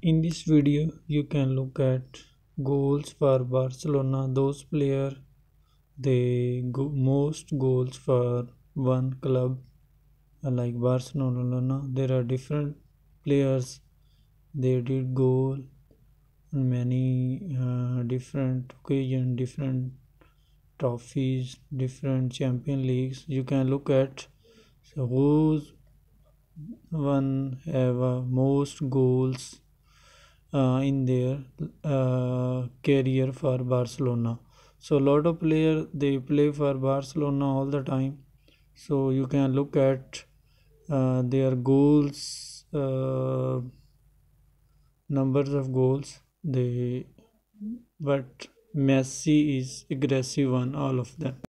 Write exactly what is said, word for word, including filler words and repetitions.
In this video, you can look at goals for Barcelona. Those players they go most goals for one club, uh, like Barcelona. There are different players. They did goal on many uh, different occasions, different trophies, different champion leagues. You can look at so who's one have uh, most goals uh, in their uh, career for Barcelona. So a lot of players they play for Barcelona all the time. So you can look at uh, their goals, uh, numbers of goals. They but Messi is aggressive on all of them.